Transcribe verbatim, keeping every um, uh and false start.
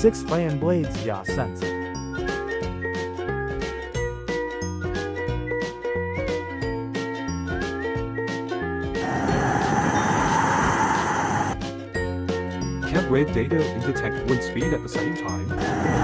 Six fan blades, ya sense. Can't read data and detect wind speed at the same time.